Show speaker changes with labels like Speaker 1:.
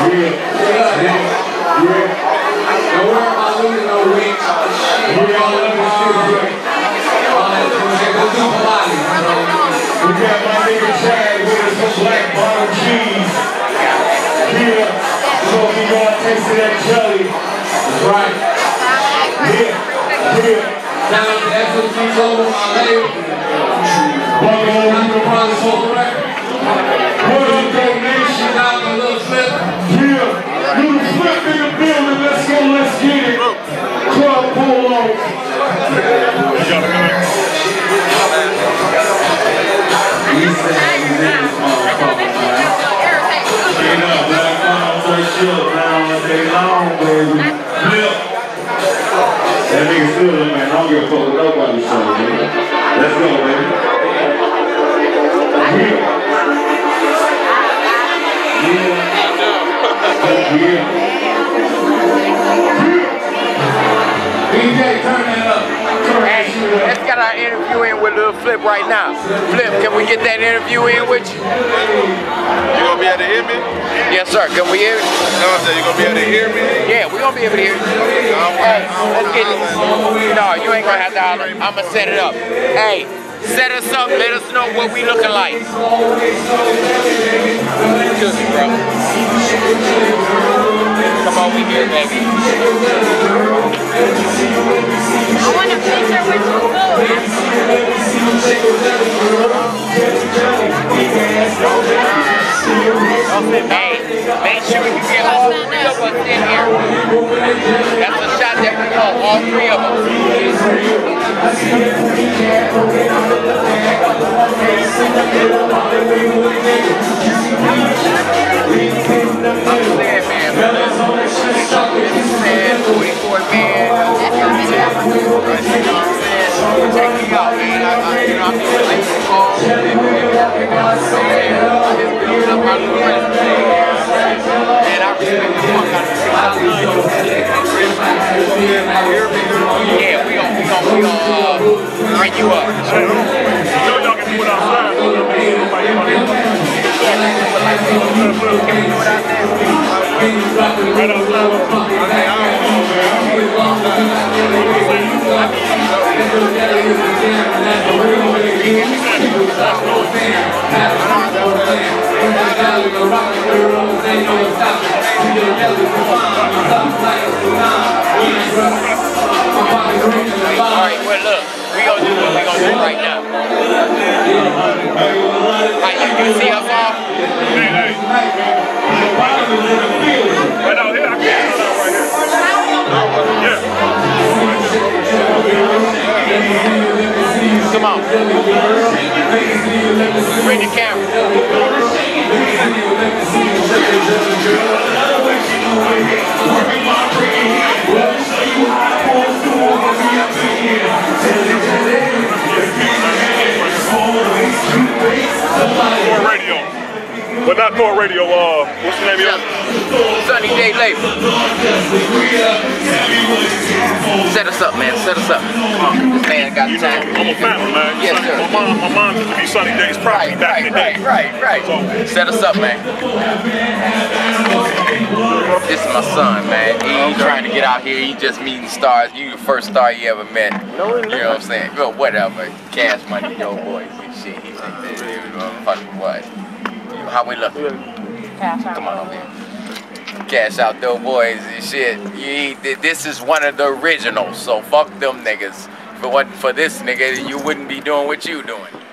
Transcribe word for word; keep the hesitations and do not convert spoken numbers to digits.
Speaker 1: Don't worry about losing no weight. We're all in the shit. We got my nigga Chad with us some black bottom cheese. Yeah, so we gonna taste that jelly. That's right. Yeah, yeah. Now that's what you told my lady. Welcome on to the Bronx Soul Record. What up, donation? Out the little flip. Yeah, little flip in the building. Let's go, let's get it. Club Polo. He's saying this motherfucker, man. Straight up, black mom, straight shit, round all day long, baby. Flip. That nigga still in, man. I don't give a fuck what nobody says, man. Let's go, baby. Yeah. Yeah. Yeah. D J, turn that up.
Speaker 2: Hey, let's get our interview in with Lil Flip right now. Flip, can we get that interview in with you?
Speaker 3: You gonna be able to hear me?
Speaker 2: Yes, sir. Can we hear you?
Speaker 3: No, I said you gonna be able to hear me?
Speaker 2: Yeah, we gonna be able to hear you. Hey, let's get it. No, you ain't gonna have to holler. I'm gonna set it up. Hey, set us up. Let us know what we looking like. Come over here, baby.
Speaker 4: I want a picture with you,
Speaker 2: Hey, make sure you get all three of us in here. That's a shot that we want, all three of us. I'm saying, man, brother. forty-four man. Check me out, man. I, I, you know, I'm doing late calls. I just built up my little resume. And I respect the fuck out of you. I love you. Yeah, we gon' we gon' we gon' uh, bring you up.
Speaker 5: You know y'all can do it outside.
Speaker 2: Yeah, like, can we do it out there?
Speaker 5: Right outside.
Speaker 3: Okay, I don't know,
Speaker 2: Alright, well look, we gonna do what we gonna do right now. Alright, you, you see us all?
Speaker 5: Hey, hey. Right out here, I can't turn out right here. Yeah.
Speaker 2: Come on. Bring the camera.
Speaker 5: Core Radio. But not Core Radio, uh, what's the name of it?
Speaker 2: Sunny Day Label. Set us up, man. Set us up. Come on, this man got
Speaker 5: You
Speaker 2: time.
Speaker 5: know, I'm a family, man.
Speaker 2: Yes,
Speaker 5: Sunny,
Speaker 2: sir.
Speaker 5: My mom, my mom used to be Sunny Days property
Speaker 2: Right,
Speaker 5: back
Speaker 2: right,
Speaker 5: in the day.
Speaker 2: right, right, right. Set us up, man. This is my son, man. He trying to get out here. He just meeting stars. You the first star he ever met. You know what I'm saying? Well, whatever. Cash Money, yo boys and shit. He like this. Fucking what? How we looking? Come on over here. Cash Out Dope Boys and shit. You, this is one of the originals, so fuck them niggas. If it wasn't for this nigga, you wouldn't be doing what you doing.